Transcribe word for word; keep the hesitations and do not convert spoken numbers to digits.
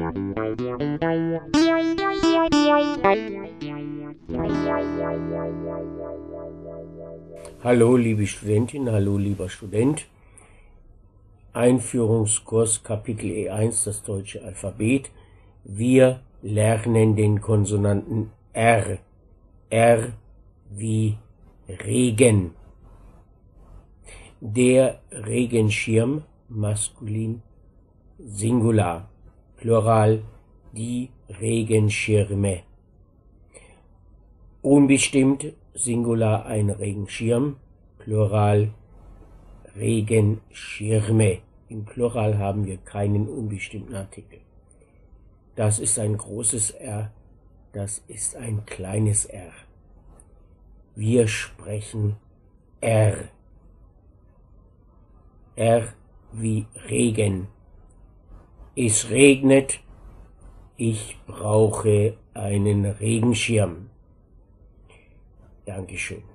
Hallo liebe Studentin, hallo lieber Student. Einführungskurs Kapitel E eins, das deutsche Alphabet. Wir lernen den Konsonanten R. R wie Regen. Der Regenschirm, maskulin, Singular, Plural, die Regenschirme. Unbestimmt, Singular, ein Regenschirm, Plural, Regenschirme. Im Plural haben wir keinen unbestimmten Artikel. Das ist ein großes R, das ist ein kleines R. Wir sprechen R. R wie Regen. Es regnet, ich brauche einen Regenschirm. Dankeschön.